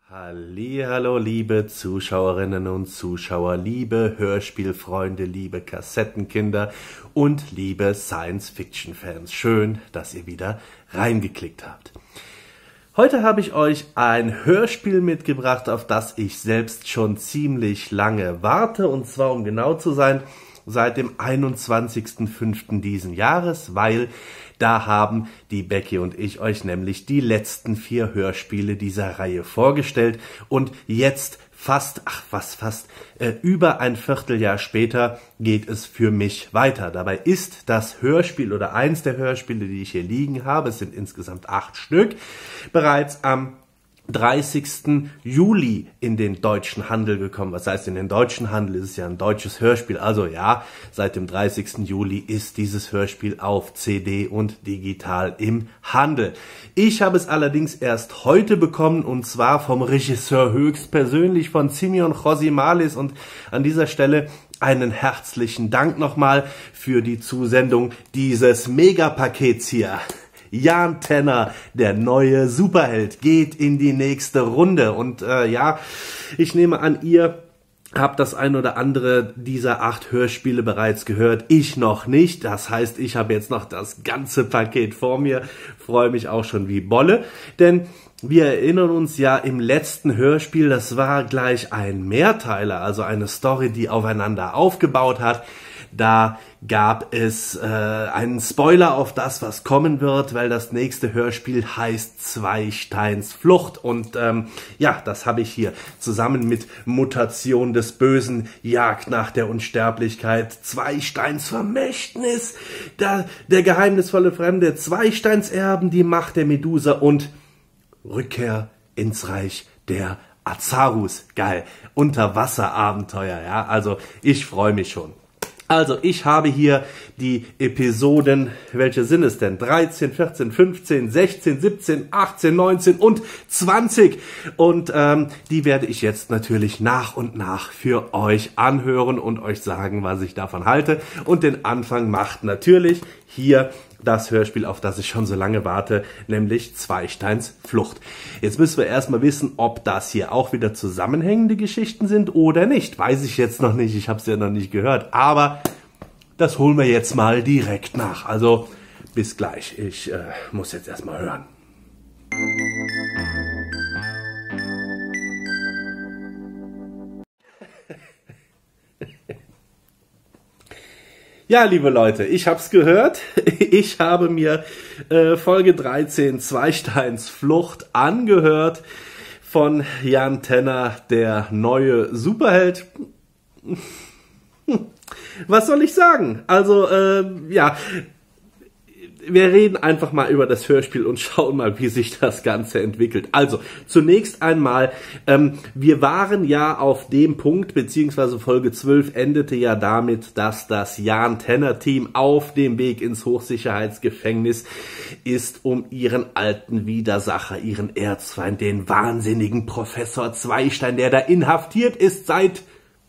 Hallihallo, liebe Zuschauerinnen und Zuschauer, liebe Hörspielfreunde, liebe Kassettenkinder und liebe Science-Fiction-Fans. Schön, dass ihr wieder reingeklickt habt. Heute habe ich euch ein Hörspiel mitgebracht, auf das ich selbst schon ziemlich lange warte, und zwar, um genau zu sein, seit dem 21.05. diesen Jahres, weil da haben die Becky und ich euch nämlich die letzten 4 Hörspiele dieser Reihe vorgestellt, und jetzt über ein Vierteljahr später geht es für mich weiter. Dabei ist das Hörspiel oder eins der Hörspiele, die ich hier liegen habe, es sind insgesamt 8 Stück, bereits am 30. Juli in den deutschen Handel gekommen. Was heißt in den deutschen Handel? Es ist ja ein deutsches Hörspiel. Also ja, seit dem 30. Juli ist dieses Hörspiel auf CD und digital im Handel. Ich habe es allerdings erst heute bekommen, und zwar vom Regisseur höchstpersönlich, von Simeon Chosimalis, und an dieser Stelle einen herzlichen Dank nochmal für die Zusendung dieses Megapakets hier. Jan Tenner, der neue Superheld, geht in die nächste Runde. Und ja, ich nehme an, ihr habt das ein oder andere dieser 8 Hörspiele bereits gehört. Ich noch nicht. Das heißt, ich habe jetzt noch das ganze Paket vor mir. Freue mich auch schon wie Bolle. Denn wir erinnern uns ja, im letzten Hörspiel, das war gleich ein Mehrteiler, also eine Story, die aufeinander aufgebaut hat. Da gab es einen Spoiler auf das, was kommen wird, weil das nächste Hörspiel heißt Zweisteins Flucht. Und ja, das habe ich hier zusammen mit Mutation des Bösen, Jagd nach der Unsterblichkeit, Zweisteins Vermächtnis, der geheimnisvolle Fremde, Zweisteins Erben, die Macht der Medusa und Rückkehr ins Reich der Azarus. Geil. Unterwasserabenteuer, ja. Also ich freue mich schon. Also, ich habe hier die Episoden, welche sind es denn? 13, 14, 15, 16, 17, 18, 19 und 20. Und die werde ich jetzt natürlich nach und nach für euch anhören und euch sagen, was ich davon halte. Und den Anfang macht natürlich hier das Hörspiel, auf das ich schon so lange warte, nämlich Zweisteins Flucht. Jetzt müssen wir erstmal wissen, ob das hier auch wieder zusammenhängende Geschichten sind oder nicht. Weiß ich jetzt noch nicht, ich habe es ja noch nicht gehört, aber das holen wir jetzt mal direkt nach. Also bis gleich, ich muss jetzt erstmal hören. Ja, liebe Leute, ich hab's gehört. Ich habe mir Folge 13 Zweisteins Flucht angehört von Jan Tenner, der neue Superheld. Was soll ich sagen? Also, ja, wir reden einfach mal über das Hörspiel und schauen mal, wie sich das Ganze entwickelt. Also, zunächst einmal, wir waren ja auf dem Punkt, beziehungsweise Folge 12 endete ja damit, dass das Jan-Tenner-Team auf dem Weg ins Hochsicherheitsgefängnis ist, um ihren alten Widersacher, ihren Erzfeind, den wahnsinnigen Professor Zweistein, der da inhaftiert ist seit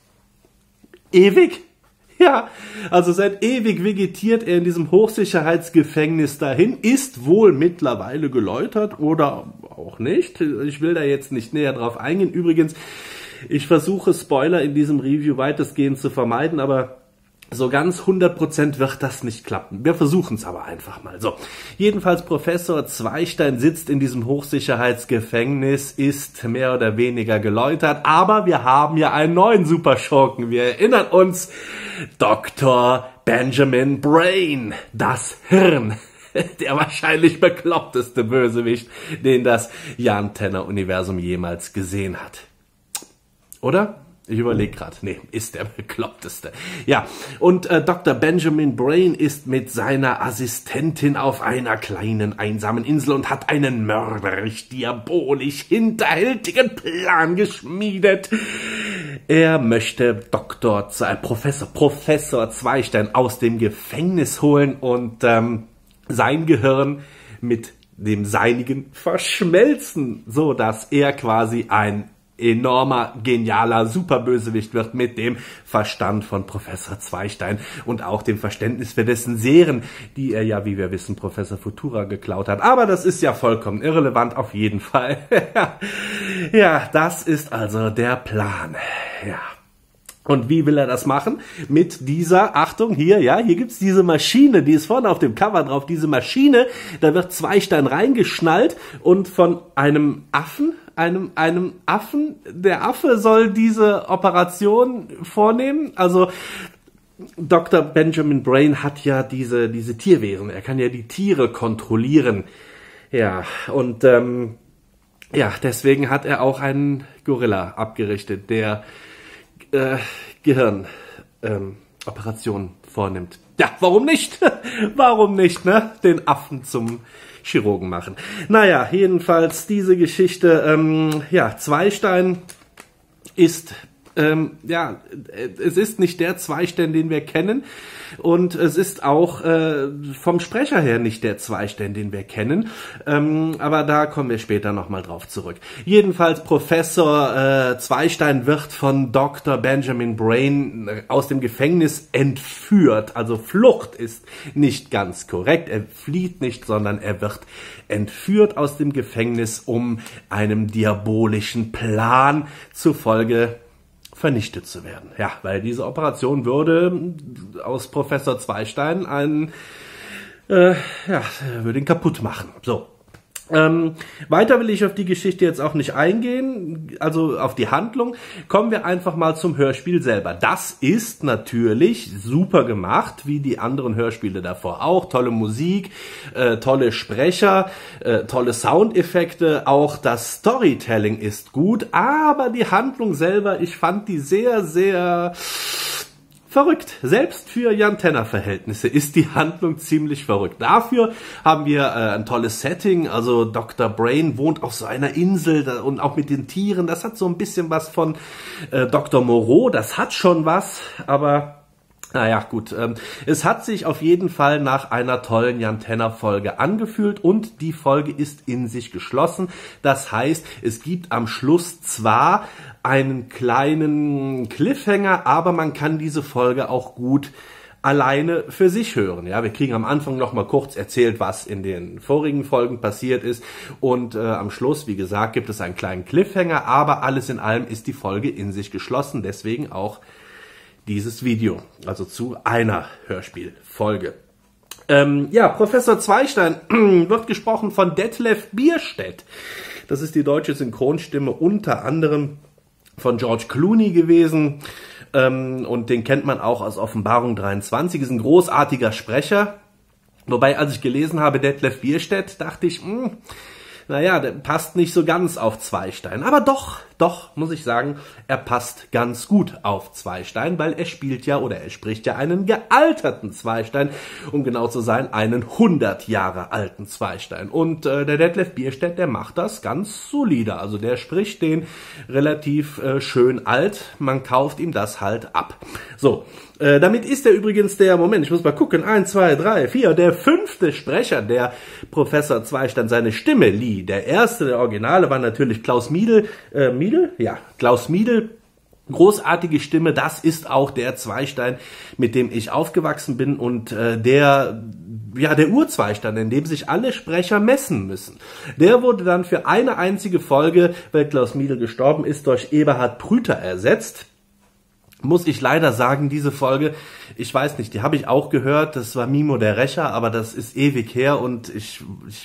ewig. Ja, also seit ewig vegetiert er in diesem Hochsicherheitsgefängnis dahin, ist wohl mittlerweile geläutert oder auch nicht. Ich will da jetzt nicht näher drauf eingehen. Übrigens, ich versuche Spoiler in diesem Review weitestgehend zu vermeiden, aber so ganz 100% wird das nicht klappen. Wir versuchen es aber einfach mal. So, jedenfalls Professor Zweistein sitzt in diesem Hochsicherheitsgefängnis, ist mehr oder weniger geläutert, aber wir haben ja einen neuen Superschurken. Wir erinnern uns, Dr. Benjamin Brain, das Hirn. Der wahrscheinlich bekloppteste Bösewicht, den das Jan-Tenner-Universum jemals gesehen hat. Oder? Ich überlege gerade, nee, ist der bekloppteste. Ja, und Dr. Benjamin Brain ist mit seiner Assistentin auf einer kleinen, einsamen Insel und hat einen mörderisch, diabolisch, hinterhältigen Plan geschmiedet. Er möchte Professor Zweistein aus dem Gefängnis holen und sein Gehirn mit dem seinigen verschmelzen, so dass er quasi ein enormer, genialer Superbösewicht wird mit dem Verstand von Professor Zweistein und auch dem Verständnis für dessen Serien, die er ja, wie wir wissen, Professor Futura geklaut hat. Aber das ist ja vollkommen irrelevant auf jeden Fall. Ja, das ist also der Plan. Ja. Und wie will er das machen? Mit dieser, Achtung, hier gibt's diese Maschine, die ist vorne auf dem Cover drauf, diese Maschine, da wird Zweistein reingeschnallt und von einem Affen, der Affe soll diese Operation vornehmen, also Dr. Benjamin Brain hat ja diese Tierwesen, er kann ja die Tiere kontrollieren, ja, und deswegen hat er auch einen Gorilla abgerichtet, der Gehirnoperationen vornimmt. Ja, warum nicht? Warum nicht, ne? Den Affen zum Chirurgen machen. Naja, jedenfalls diese Geschichte, Zweistein ist, es ist nicht der Zweistein, den wir kennen, und es ist auch vom Sprecher her nicht der Zweistein, den wir kennen, aber da kommen wir später nochmal drauf zurück. Jedenfalls Professor Zweistein wird von Dr. Benjamin Brain aus dem Gefängnis entführt, also Flucht ist nicht ganz korrekt, er flieht nicht, sondern er wird entführt aus dem Gefängnis, um einem diabolischen Plan zufolge vernichtet zu werden. Ja, weil diese Operation würde aus Professor Zweistein würde ihn kaputt machen. So. Weiter will ich auf die Geschichte jetzt auch nicht eingehen, also auf die Handlung. Kommen wir einfach mal zum Hörspiel selber. Das ist natürlich super gemacht, wie die anderen Hörspiele davor auch. Tolle Musik, tolle Sprecher, tolle Soundeffekte, auch das Storytelling ist gut, aber die Handlung selber, ich fand die sehr, sehr verrückt. Selbst für Jan Tenner-Verhältnisse ist die Handlung ziemlich verrückt. Dafür haben wir ein tolles Setting. Also Dr. Brain wohnt auf so einer Insel und auch mit den Tieren. Das hat so ein bisschen was von Dr. Moreau. Das hat schon was, aber naja, gut. Es hat sich auf jeden Fall nach einer tollen Jan Tenner-Folge angefühlt und die Folge ist in sich geschlossen. Das heißt, es gibt am Schluss zwar einen kleinen Cliffhanger, aber man kann diese Folge auch gut alleine für sich hören. Ja, wir kriegen am Anfang noch mal kurz erzählt, was in den vorigen Folgen passiert ist und am Schluss, wie gesagt, gibt es einen kleinen Cliffhanger, aber alles in allem ist die Folge in sich geschlossen, deswegen auch dieses Video, also zu einer Hörspielfolge. Professor Zweistein wird gesprochen von Detlef Bierstedt. Das ist die deutsche Synchronstimme unter anderem von George Clooney gewesen. Und den kennt man auch aus Offenbarung 23. Ist ein großartiger Sprecher. Wobei, als ich gelesen habe, Detlef Bierstedt, dachte ich, der passt nicht so ganz auf Zweistein. Aber doch, muss ich sagen, er passt ganz gut auf Zweistein, weil er spricht ja einen gealterten Zweistein, um genau zu sein, einen 100 Jahre alten Zweistein. Und der Detlef Bierstedt, der macht das ganz solide. Also der spricht den relativ schön alt. Man kauft ihm das halt ab. So. Damit ist er übrigens ich muss mal gucken, 1, 2, 3, 4, der 5. Sprecher, der Professor Zweistein seine Stimme lieh. Der erste, der Originale, war natürlich Klaus Miedl. Klaus Miedl, großartige Stimme, das ist auch der Zweistein, mit dem ich aufgewachsen bin und der Urzweistein, in dem sich alle Sprecher messen müssen. Der wurde dann für eine einzige Folge, weil Klaus Miedl gestorben ist, durch Eberhard Prüter ersetzt. Muss ich leider sagen, diese Folge, ich weiß nicht, die habe ich auch gehört, das war Mimo der Rächer, aber das ist ewig her und ich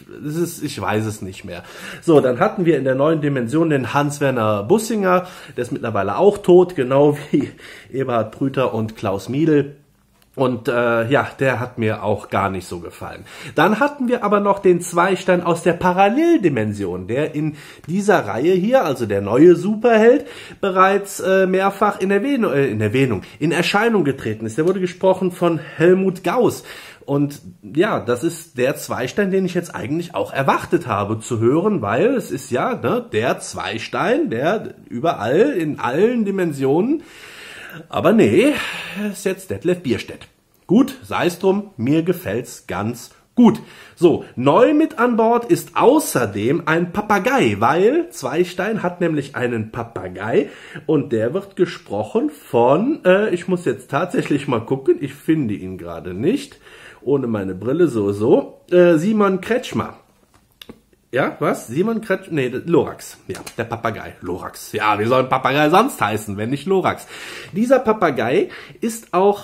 weiß es nicht mehr. So, dann hatten wir in der neuen Dimension den Hans-Werner Bussinger, der ist mittlerweile auch tot, genau wie Eberhard Prüter und Klaus Miedl. Und der hat mir auch gar nicht so gefallen. Dann hatten wir aber noch den Zweistein aus der Paralleldimension, der in dieser Reihe hier, also der neue Superheld, bereits mehrfach in Erscheinung getreten ist. Der wurde gesprochen von Helmut Gauss. Und ja, das ist der Zweistein, den ich jetzt eigentlich auch erwartet habe zu hören, weil es ist ja der Zweistein, der überall in allen Dimensionen. Aber nee, ist jetzt Detlef Bierstedt. Gut, sei es drum, mir gefällt's ganz Gut, so, neu mit an Bord ist außerdem ein Papagei, weil Zweistein hat nämlich einen Papagei und der wird gesprochen von, ich muss jetzt tatsächlich mal gucken, ich finde ihn gerade nicht, ohne meine Brille Simon Kretschmer. Ja, was? Simon Kretschmer? Nee, Lorax. Ja, der Papagei. Lorax. Ja, wie soll ein Papagei sonst heißen, wenn nicht Lorax? Dieser Papagei ist auch,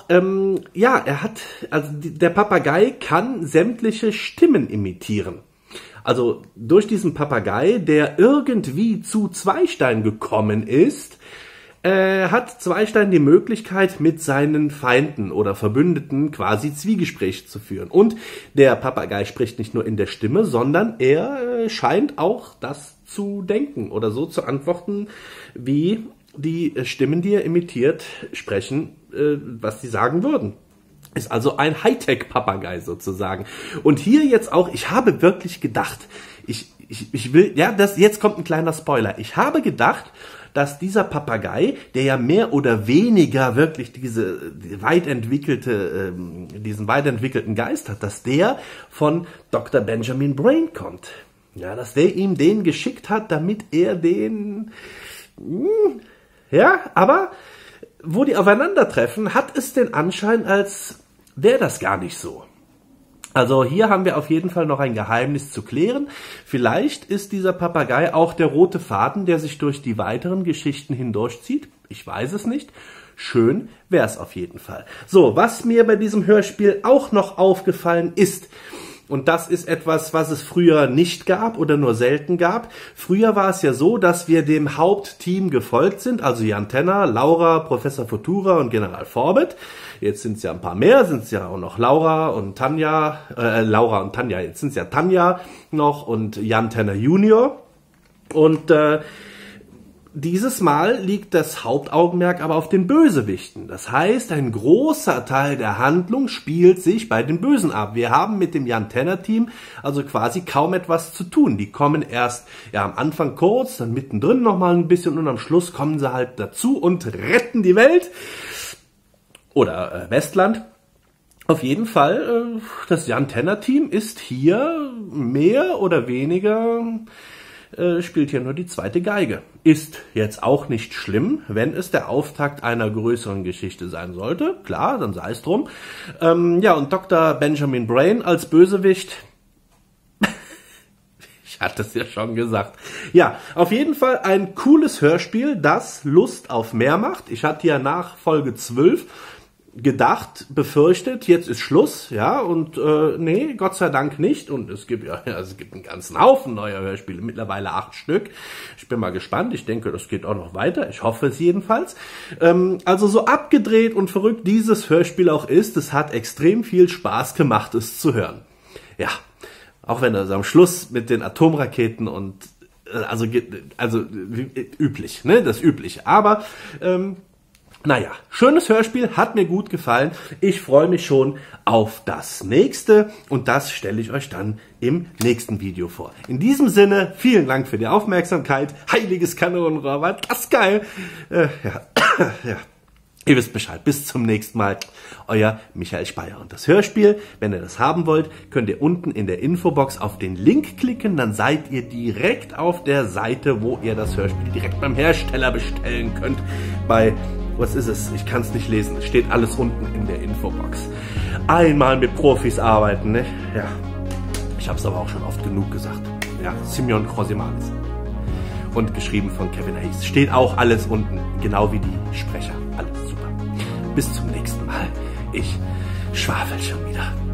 der Papagei kann sämtliche Stimmen imitieren. Also durch diesen Papagei, der irgendwie zu Zweistein gekommen ist, hat Zweistein die Möglichkeit, mit seinen Feinden oder Verbündeten quasi Zwiegespräche zu führen. Und der Papagei spricht nicht nur in der Stimme, sondern er scheint auch das zu denken oder so zu antworten, wie die Stimmen, die er imitiert, sprechen, was sie sagen würden. Ist also ein Hightech-Papagei sozusagen. Und hier jetzt auch, ich habe wirklich gedacht, jetzt kommt ein kleiner Spoiler. Ich habe gedacht, dass dieser Papagei, der ja mehr oder weniger wirklich diesen weit entwickelten Geist hat, dass der von Dr. Benjamin Brain kommt. Ja, dass der ihm den geschickt hat, damit er den, aber wo die aufeinandertreffen, hat es den Anschein, als wäre das gar nicht so. Also hier haben wir auf jeden Fall noch ein Geheimnis zu klären. Vielleicht ist dieser Papagei auch der rote Faden, der sich durch die weiteren Geschichten hindurchzieht. Ich weiß es nicht. Schön wäre es auf jeden Fall. So, was mir bei diesem Hörspiel auch noch aufgefallen ist, und das ist etwas, was es früher nicht gab oder nur selten gab. Früher war es ja so, dass wir dem Hauptteam gefolgt sind, also Jan Tenner, Laura, Professor Futura und General Forbett. Jetzt sind es ja ein paar mehr, sind es ja auch noch Laura und Tanja, jetzt sind es ja Tanja noch und Jan Tenner Junior. Und dieses Mal liegt das Hauptaugenmerk aber auf den Bösewichten. Das heißt, ein großer Teil der Handlung spielt sich bei den Bösen ab. Wir haben mit dem Jan-Tenner-Team also quasi kaum etwas zu tun. Die kommen erst am Anfang kurz, dann mittendrin nochmal ein bisschen und am Schluss kommen sie halt dazu und retten die Welt. Oder Westland. Auf jeden Fall, das Jan-Tenner-Team ist hier mehr oder weniger... spielt hier nur die zweite Geige. Ist jetzt auch nicht schlimm, wenn es der Auftakt einer größeren Geschichte sein sollte. Klar, dann sei es drum. Und Dr. Benjamin Brain als Bösewicht, ich hatte es ja schon gesagt. Ja, auf jeden Fall ein cooles Hörspiel, das Lust auf mehr macht. Ich hatte ja nach Folge 12 gedacht, befürchtet, jetzt ist Schluss, und nee, Gott sei Dank nicht. Und es gibt einen ganzen Haufen neuer Hörspiele, mittlerweile 8 Stück. Ich bin mal gespannt, ich denke, das geht auch noch weiter, ich hoffe es jedenfalls. Also so abgedreht und verrückt dieses Hörspiel auch ist, es hat extrem viel Spaß gemacht, es zu hören. Ja, auch wenn das am Schluss mit den Atomraketen und üblich, ne, das Übliche. Aber schönes Hörspiel, hat mir gut gefallen. Ich freue mich schon auf das nächste und das stelle ich euch dann im nächsten Video vor. In diesem Sinne, vielen Dank für die Aufmerksamkeit. Heiliges Kanonenrohr, war das geil. Ihr wisst Bescheid. Bis zum nächsten Mal. Euer Michael Speyer. Und das Hörspiel, wenn ihr das haben wollt, könnt ihr unten in der Infobox auf den Link klicken. Dann seid ihr direkt auf der Seite, wo ihr das Hörspiel direkt beim Hersteller bestellen könnt. Was ist es? Ich kann es nicht lesen. Es steht alles unten in der Infobox. Einmal mit Profis arbeiten, ne? Ja. Ich habe es aber auch schon oft genug gesagt. Ja, Simeon Krosimanis. Und geschrieben von Kevin Hayes. Steht auch alles unten. Genau wie die Sprecher. Alles super. Bis zum nächsten Mal. Ich schwafel schon wieder.